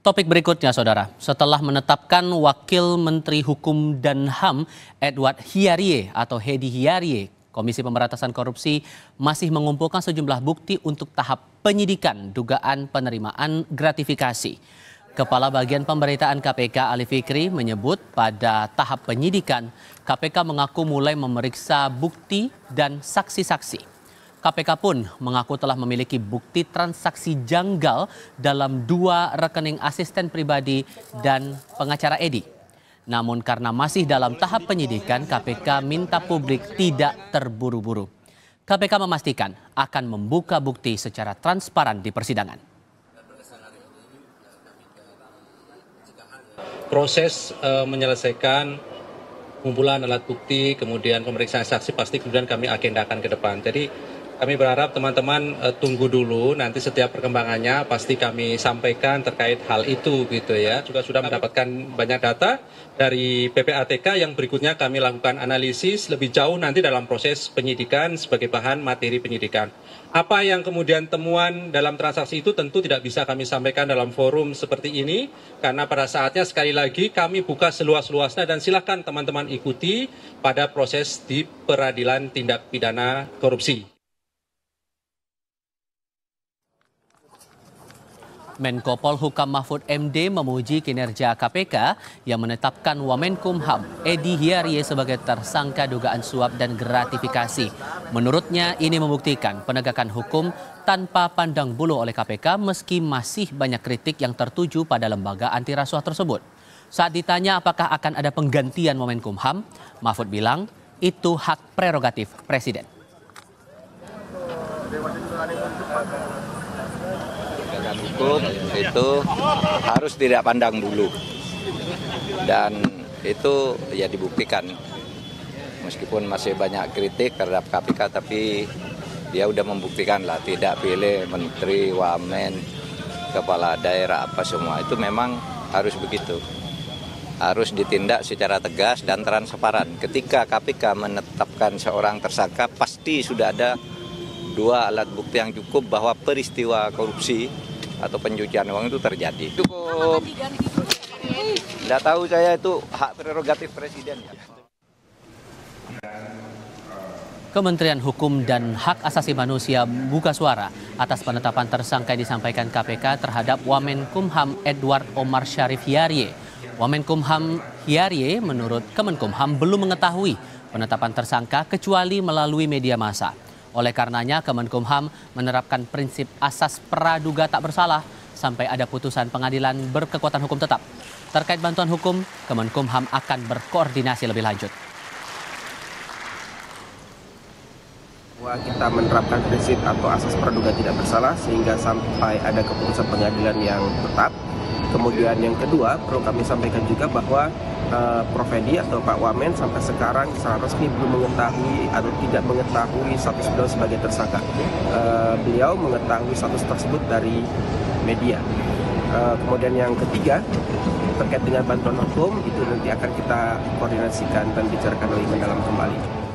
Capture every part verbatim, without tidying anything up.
Topik berikutnya, Saudara. Setelah menetapkan Wakil Menteri Hukum dan H A M Edward Hiarie atau Hedi Hiarie, Komisi Pemberantasan Korupsi masih mengumpulkan sejumlah bukti untuk tahap penyidikan dugaan penerimaan gratifikasi. Kepala Bagian Pemberitaan K P K Ali Fikri menyebut pada tahap penyidikan, K P K mengaku mulai memeriksa bukti dan saksi-saksi. K P K pun mengaku telah memiliki bukti transaksi janggal dalam dua rekening asisten pribadi dan pengacara Edi. Namun karena masih dalam tahap penyidikan, K P K minta publik tidak terburu-buru. K P K memastikan akan membuka bukti secara transparan di persidangan. Proses e, menyelesaikan kumpulan alat bukti, kemudian pemeriksaan saksi pasti kemudian kami agendakan ke depan. Jadi kami berharap teman-teman e, tunggu dulu, nanti setiap perkembangannya pasti kami sampaikan terkait hal itu gitu ya. Juga sudah mendapatkan banyak data dari P P A T K yang berikutnya kami lakukan analisis lebih jauh nanti dalam proses penyidikan sebagai bahan materi penyidikan. Apa yang kemudian temuan dalam transaksi itu tentu tidak bisa kami sampaikan dalam forum seperti ini, karena pada saatnya sekali lagi kami buka seluas-luasnya dan silakan teman-teman ikuti pada proses di peradilan tindak pidana korupsi. Menko Polhukam Mahfud M D memuji kinerja K P K yang menetapkan Wamenkumham Edi Hiarie sebagai tersangka dugaan suap dan gratifikasi. Menurutnya ini membuktikan penegakan hukum tanpa pandang bulu oleh K P K meski masih banyak kritik yang tertuju pada lembaga anti rasuah tersebut. Saat ditanya apakah akan ada penggantian Wamenkumham, Mahfud bilang itu hak prerogatif Presiden. Hukum itu harus tidak pandang bulu dan itu ya dibuktikan meskipun masih banyak kritik terhadap K P K, tapi dia udah membuktikan lah tidak pilih menteri, wamen, kepala daerah apa semua itu memang harus begitu, harus ditindak secara tegas dan transparan. Ketika K P K menetapkan seorang tersangka pasti sudah ada dua alat bukti yang cukup bahwa peristiwa korupsi atau pencucian uang itu terjadi. Cukup. Tidak tahu saya, itu hak prerogatif Presiden. Ya. Kementerian Hukum dan Hak Asasi Manusia buka suara atas penetapan tersangka yang disampaikan K P K terhadap Wamenkumham Edward Omar Syarif Hiarie. Wamenkumham Hiarie menurut Kemenkumham belum mengetahui penetapan tersangka kecuali melalui media massa. Oleh karenanya, Kemenkumham menerapkan prinsip asas praduga tak bersalah sampai ada putusan pengadilan berkekuatan hukum tetap. Terkait bantuan hukum, Kemenkumham akan berkoordinasi lebih lanjut. Kita menerapkan prinsip atau asas praduga tidak bersalah sehingga sampai ada keputusan pengadilan yang tetap. Kemudian yang kedua, perlu kami sampaikan juga bahwa Uh, Prof Edi atau Pak Wamen sampai sekarang secara resmi belum mengetahui atau tidak mengetahui status beliau sebagai tersangka. Uh, beliau mengetahui status tersebut dari media. Uh, kemudian yang ketiga, terkait dengan bantuan hukum itu nanti akan kita koordinasikan dan bicarakan lebih mendalam kembali.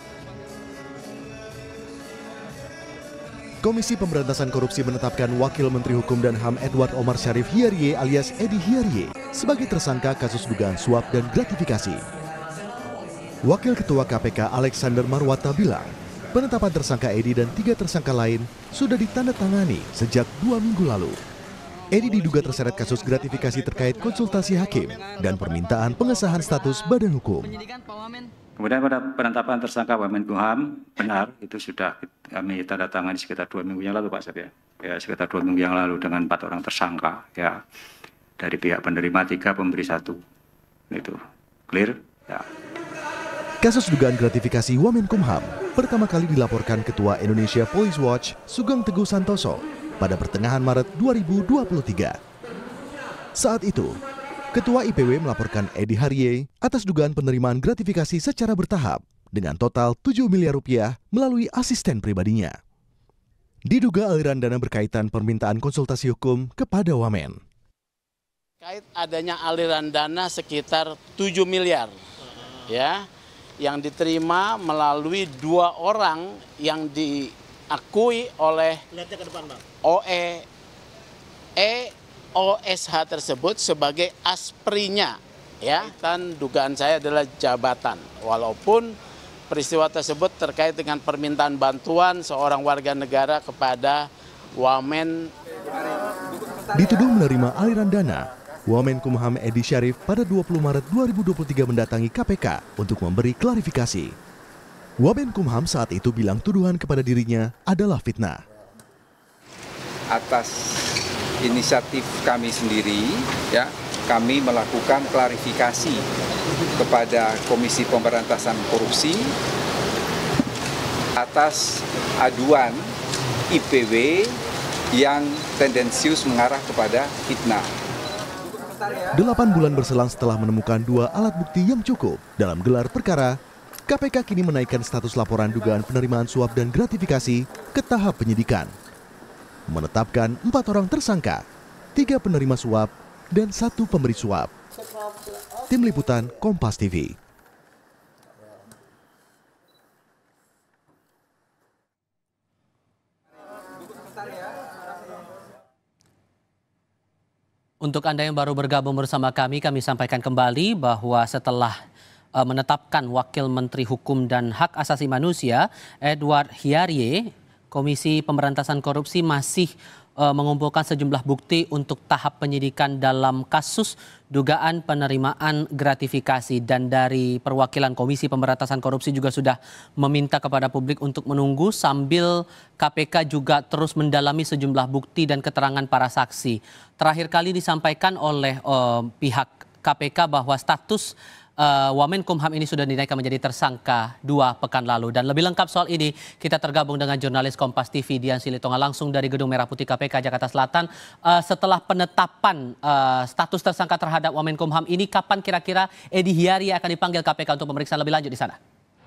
Komisi Pemberantasan Korupsi menetapkan Wakil Menteri Hukum dan H A M Edward Omar Syarif Hiarie alias Edi Hiarie sebagai tersangka kasus dugaan suap dan gratifikasi. Wakil Ketua K P K Alexander Marwata bilang, penetapan tersangka Edi dan tiga tersangka lain sudah ditandatangani sejak dua minggu lalu. Edi diduga terseret kasus gratifikasi terkait konsultasi hakim dan permintaan pengesahan status badan hukum. Kemudian pada penetapan tersangka Wamenkumham, benar itu sudah kami tanda tangani sekitar dua minggu yang lalu Pak Sep ya. Ya sekitar dua minggu yang lalu dengan empat orang tersangka ya, dari pihak penerima tiga, pemberi satu, itu clear ya. Kasus dugaan gratifikasi Wamenkumham pertama kali dilaporkan Ketua Indonesia Police Watch Sugeng Teguh Santoso pada pertengahan Maret dua ribu dua puluh tiga. Saat itu Ketua I P W melaporkan Edi Hiarie atas dugaan penerimaan gratifikasi secara bertahap dengan total tujuh miliar rupiah melalui asisten pribadinya. Diduga aliran dana berkaitan permintaan konsultasi hukum kepada Wamen. Kait adanya aliran dana sekitar tujuh miliar ya yang diterima melalui dua orang yang diakui oleh O E E O S H tersebut sebagai asprinya, ya. Dan dugaan saya adalah jabatan, walaupun peristiwa tersebut terkait dengan permintaan bantuan seorang warga negara kepada Wamen. Dituduh menerima aliran dana, Wamenkumham Edi Syarif pada dua puluh Maret dua ribu dua puluh tiga mendatangi K P K untuk memberi klarifikasi. Wamenkumham saat itu bilang tuduhan kepada dirinya adalah fitnah. Atas inisiatif kami sendiri, ya, kami melakukan klarifikasi kepada Komisi Pemberantasan Korupsi atas aduan I P W yang tendensius mengarah kepada fitnah. Delapan bulan berselang setelah menemukan dua alat bukti yang cukup dalam gelar perkara, K P K kini menaikkan status laporan dugaan penerimaan suap dan gratifikasi ke tahap penyidikan. Menetapkan empat orang tersangka, tiga penerima suap, dan satu pemberi suap. Tim Liputan Kompas T V. Untuk Anda yang baru bergabung bersama kami, kami sampaikan kembali bahwa setelah uh, menetapkan Wakil Menteri Hukum dan Hak Asasi Manusia, Edward Hiarie, Komisi Pemberantasan Korupsi masih uh, mengumpulkan sejumlah bukti untuk tahap penyidikan dalam kasus dugaan penerimaan gratifikasi. Dan dari perwakilan Komisi Pemberantasan Korupsi juga sudah meminta kepada publik untuk menunggu sambil K P K juga terus mendalami sejumlah bukti dan keterangan para saksi. Terakhir kali disampaikan oleh uh, pihak K P K bahwa status Uh, Wamenkumham ini sudah dinaikkan menjadi tersangka dua pekan lalu. Dan lebih lengkap soal ini, kita tergabung dengan jurnalis Kompas T V Dian Silitonga langsung dari Gedung Merah Putih K P K Jakarta Selatan. Uh, setelah penetapan uh, status tersangka terhadap Wamenkumham ini, kapan kira-kira Edi Hiarie akan dipanggil K P K untuk pemeriksaan lebih lanjut di sana?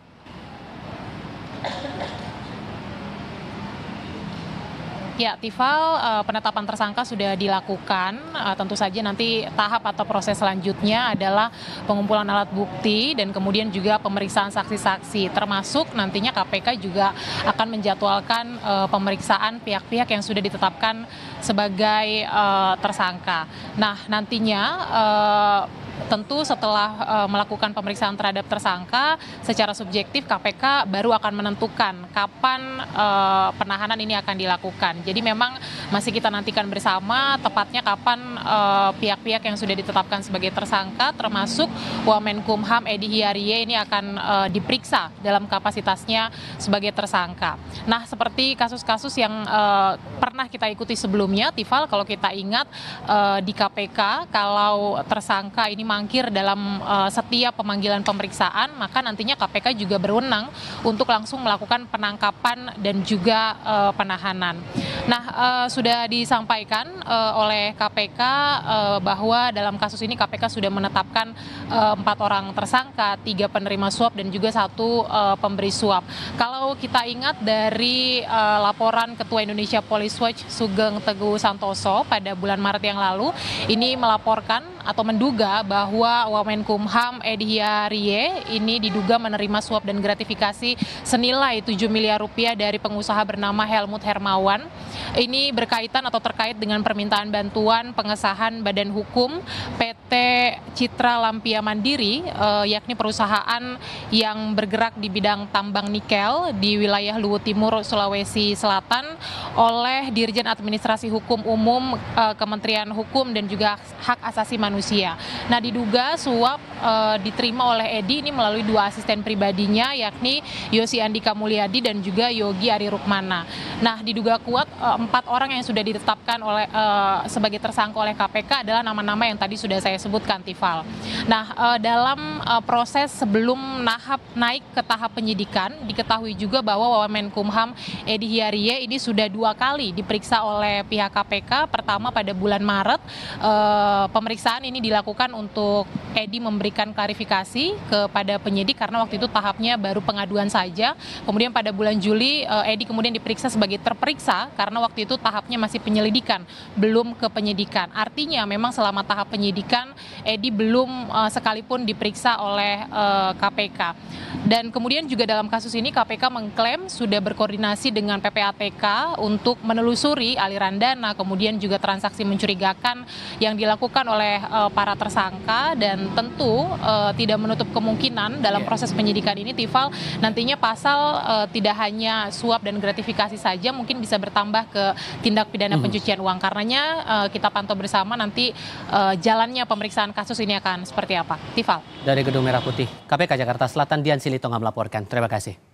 Ya, Tifal, uh, penetapan tersangka sudah dilakukan. Uh, tentu saja nanti tahap atau proses selanjutnya adalah pengumpulan alat bukti dan kemudian juga pemeriksaan saksi-saksi. Termasuk nantinya K P K juga akan menjadwalkan uh, pemeriksaan pihak-pihak yang sudah ditetapkan sebagai uh, tersangka. Nah, nantinya uh, tentu setelah uh, melakukan pemeriksaan terhadap tersangka, secara subjektif K P K baru akan menentukan kapan uh, penahanan ini akan dilakukan. Jadi memang masih kita nantikan bersama tepatnya kapan uh, pihak-pihak yang sudah ditetapkan sebagai tersangka termasuk Wamenkumham Edi Hiarie ini akan uh, diperiksa dalam kapasitasnya sebagai tersangka. Nah, seperti kasus-kasus yang uh, pernah kita ikuti sebelumnya, Tifal, kalau kita ingat uh, di K P K kalau tersangka ini mangkir dalam uh, setiap pemanggilan pemeriksaan, maka nantinya K P K juga berwenang untuk langsung melakukan penangkapan dan juga uh, penahanan. Nah, uh, sudah disampaikan uh, oleh K P K uh, bahwa dalam kasus ini K P K sudah menetapkan uh, empat orang tersangka, tiga penerima suap dan juga satu uh, pemberi suap. Kalau kita ingat dari uh, laporan Ketua Indonesia Police Watch Sugeng Teguh Santoso pada bulan Maret yang lalu, ini melaporkan atau menduga bahwa Wamenkumham Edi Hiarie ini diduga menerima suap dan gratifikasi senilai tujuh miliar rupiah dari pengusaha bernama Helmut Hermawan. Ini berkaitan atau terkait dengan permintaan bantuan pengesahan badan hukum P T Citra Lampia Mandiri, eh, yakni perusahaan yang bergerak di bidang tambang nikel di wilayah Luwu Timur, Sulawesi Selatan oleh Dirjen Administrasi Hukum Umum eh, Kementerian Hukum dan juga Hak Asasi Manusia. Nah, diduga suap eh, diterima oleh Edi ini melalui dua asisten pribadinya, yakni Yosi Andika Mulyadi dan juga Yogi Ari Rukmana. Nah, diduga kuat eh, empat orang yang sudah ditetapkan oleh eh, sebagai tersangka oleh K P K adalah nama-nama yang tadi sudah saya sebutkan, Tifal. Nah, eh, dalam eh, proses sebelum nahap naik ke tahap penyidikan, diketahui juga bahwa Wamenkumham Edi Hiarie ini sudah dua kali diperiksa oleh pihak K P K. Pertama pada bulan Maret, eh, pemeriksaan ini dilakukan untuk Edi memberikan klarifikasi kepada penyidik karena waktu itu tahapnya baru pengaduan saja. Kemudian pada bulan Juli, eh, Edi kemudian diperiksa sebagai terperiksa karena waktu itu tahapnya masih penyelidikan, belum ke penyidikan. Artinya memang selama tahap penyidikan Edi belum uh, sekalipun diperiksa oleh uh, K P K. Dan kemudian juga dalam kasus ini K P K mengklaim sudah berkoordinasi dengan P P A T K untuk untuk menelusuri aliran dana, kemudian juga transaksi mencurigakan yang dilakukan oleh uh, para tersangka, dan tentu uh, tidak menutup kemungkinan dalam proses penyidikan ini, Tifal, nantinya pasal uh, tidak hanya suap dan gratifikasi saja, mungkin bisa bertambah ke tindak pidana hmm. pencucian uang. Karenanya uh, kita pantau bersama nanti uh, jalannya pemeriksaan kasus ini akan seperti apa. Tifal. Dari Gedung Merah Putih, K P K Jakarta Selatan, Dian Silitonga melaporkan. Terima kasih.